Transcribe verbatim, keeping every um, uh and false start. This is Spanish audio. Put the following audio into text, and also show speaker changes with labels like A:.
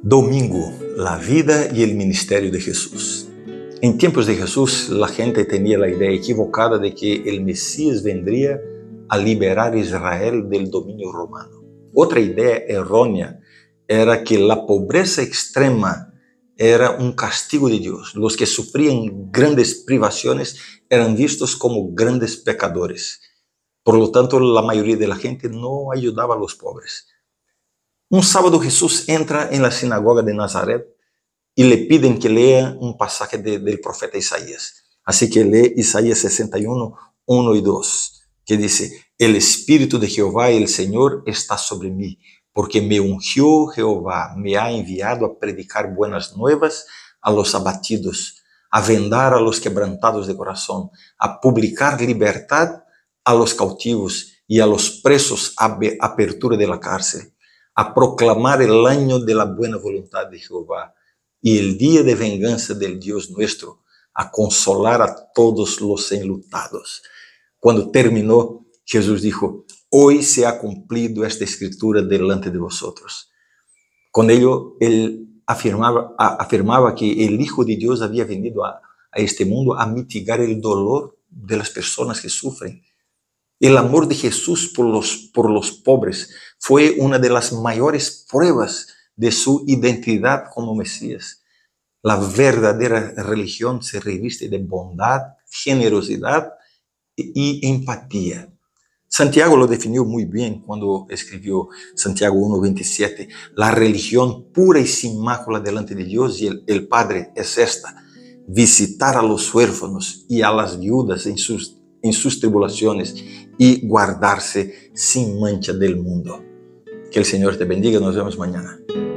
A: Domingo, la vida y el ministerio de Jesús. En tiempos de Jesús, la gente tenía la idea equivocada de que el Mesías vendría a liberar a Israel del dominio romano. Otra idea errónea era que la pobreza extrema era un castigo de Dios. Los que sufrían grandes privaciones eran vistos como grandes pecadores. Por lo tanto, la mayoría de la gente no ayudaba a los pobres. Un sábado Jesús entra en la sinagoga de Nazaret y le piden que lea un pasaje de, del profeta Isaías. Así que lee Isaías sesenta y uno, uno y dos, que dice: El Espíritu de Jehová, el Señor, está sobre mí, porque me ungió Jehová, me ha enviado a predicar buenas nuevas a los abatidos, a vendar a los quebrantados de corazón, a publicar libertad a los cautivos y a los presos a apertura de la cárcel, a proclamar el año de la buena voluntad de Jehová y el día de venganza del Dios nuestro, a consolar a todos los enlutados. Cuando terminó, Jesús dijo: hoy se ha cumplido esta escritura delante de vosotros. Con ello, él afirmaba, afirmaba que el Hijo de Dios había venido a, a este mundo a mitigar el dolor de las personas que sufren. El amor de Jesús por los, por los pobres fue una de las mayores pruebas de su identidad como Mesías. La verdadera religión se reviste de bondad, generosidad y empatía. Santiago lo definió muy bien cuando escribió Santiago uno veintisiete. La religión pura y sin mácula delante de Dios y el, el Padre es esta: visitar a los huérfanos y a las viudas en sus en sus tribulaciones y guardarse sin mancha del mundo. Que el Señor te bendiga. Nos vemos mañana.